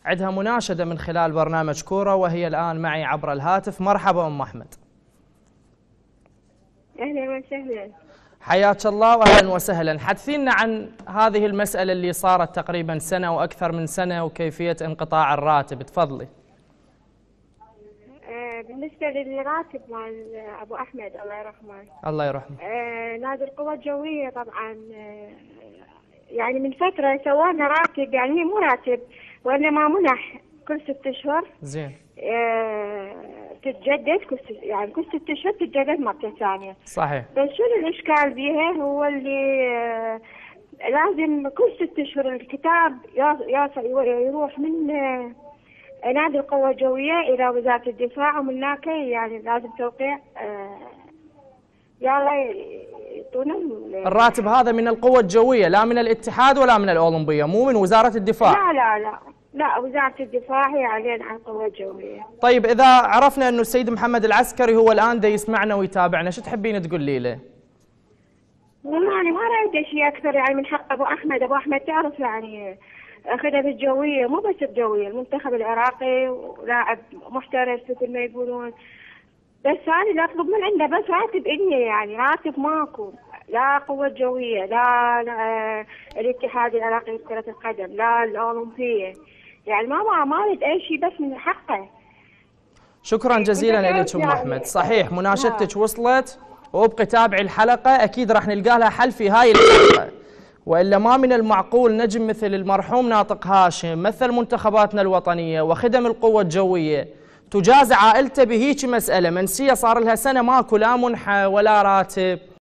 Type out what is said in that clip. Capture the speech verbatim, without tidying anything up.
عندها مناشدة من خلال برنامج كورة، وهي الآن معي عبر الهاتف. مرحبا أم أحمد. أهلا وسهلا. حياك الله وأهلا وسهلا. حدثينا عن هذه المسألة اللي صارت تقريبا سنة أو أكثر من سنة وكيفية انقطاع الراتب، تفضلي. آه بالنسبة للراتب مال أبو أحمد الله يرحمه. الله يرحمه. آه نادي القوى الجوية طبعا آه يعني من فترة سوانا راتب، يعني مو راتب وإنما منح كل ست أشهر. زين. آه تتجدد كل ست يعني كل ست أشهر تتجدد مرة ثانية. صحيح. بس شنو الإشكال بيها هو اللي آه لازم كل ست أشهر الكتاب يروح من آه نادي القوى الجوية إلى وزارة الدفاع، ومن هناك يعني لازم توقيع آه يلا يعطونا الراتب هذا من القوى الجوية، لا من الاتحاد ولا من الأولمبية، مو من وزارة الدفاع. لا لا لا لا وزارة الدفاع هي علينا على القوى الجوية. طيب إذا عرفنا أنه السيد محمد العسكري هو الآن دا يسمعنا ويتابعنا، شو تحبين تقولي له؟ والله أنا ما رايدة شيء أكثر يعني من حق أبو أحمد. أبو أحمد تعرف يعني خدم الجوية، مو بس الجوية، المنتخب العراقي ولاعب محترف مثل ما يقولون. بس أنا اللي أطلب من عنده بس راتب إلي، يعني راتب ماكو، لا قوة جوية، لا, لا الاتحاد العراقي لكرة القدم، لا الأولمبية، يعني ما ما ما أريد أي شيء بس من حقه. شكرا جزيلا لك أم أحمد. صحيح مناشدتك وصلت، وابقي تابعي الحلقة، أكيد راح نلقى لها حل في هاي الحلقة. وإلا ما من المعقول نجم مثل المرحوم ناطق هاشم مثل منتخباتنا الوطنية وخدم القوة الجوية تجازى عائلته بهيك مسألة منسية صار لها سنة ماكو لا منحة ولا راتب.